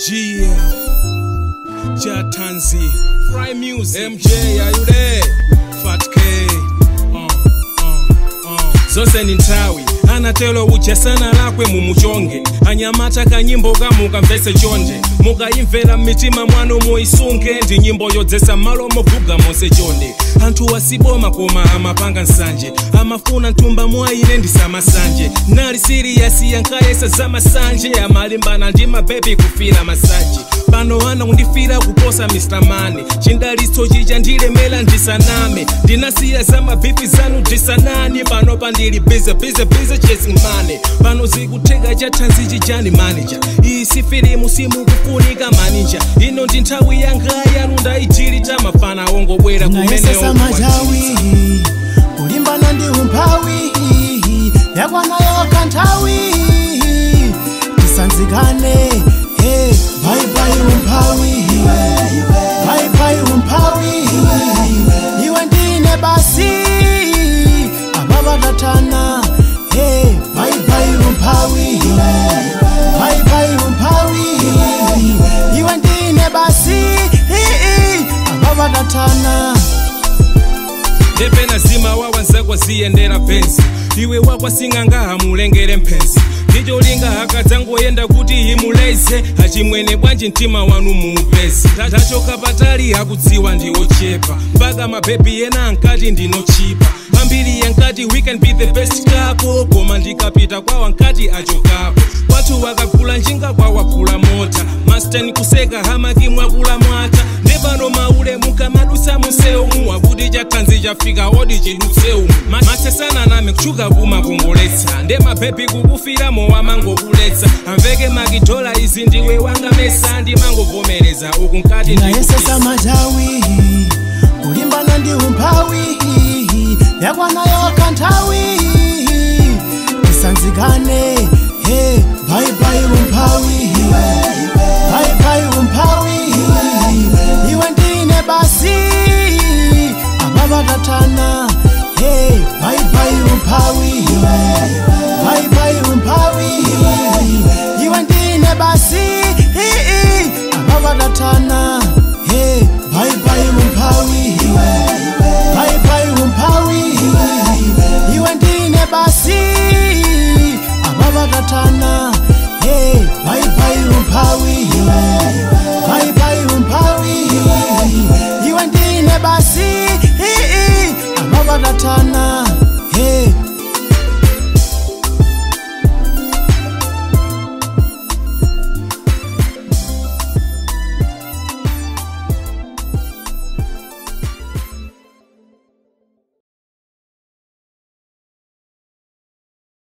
Yeah, Jatanzi, Fry Music, MJ, are you there? Fat K, Zose nintawi, anatelo uchesana lakwe mumuchonge anyamata kanyimbo kamuka mvese chonje mukayimvera mitima mwanu muisunge ndi nyimbo yodzesa malo movuga monse chonde anthu wasiboma koma amapanga nsanje amafuna ntumba mwaine ndisamasanje nali serious yankayesa zamasanje amalimbana ndi mabebi kufira masaji pano ana kundifira kuposa Mr. Mane chindaliso chicha ndilemela ndisaname ndinasiya zamabifi zanu ndisanani pano pandili busy chasing money pano zikuteka Jatanzi chijani manager iyi si filimu simukufunika manager ino ndi nthawi yanga yanu ndaichilita mafana ongobwera kumene majawi kulimbana ndi umphawi yakwana yoka nthawi tisanzikane bye bye umphawi bye bye umphawi iwe ndine basi ababatatana bye bye umphawi bye bye umphawi iwe ndine basi ababatatana Depena zima wawanzakwa ziyendera pensi iwe wakwasinga hamulengere mpensi ndicho linga hakadzangoyenda kuti imuleze achimwene bwanji mtima wanu muupesi tachoka patali hakudziwa ndiwochepa mpaka mabebi ena ankati ndinochipa ambiri yankati we can be the best couple koma ndikapita kwawo ankati achokapo kwathu wakagula njinga kwawagula mota masteni kuseka hamaki mwakula mwata nepano maule mukamadusa museu wakuti Jatanzi chafika odi chiduseu masesana name kuchuka kumakongoletsa nde mabebi kukufiramo wamangokuletsa amveke makidola izi ndiwe wanga mesa ndimangovomereza uku nkati ndayesesa majawi kulimbana ndi umphawi yakwana yoka nthawi tisanzikane bye bye umphawi bye bye umphawi iwe ndine basi ababatatana bye bye umphawi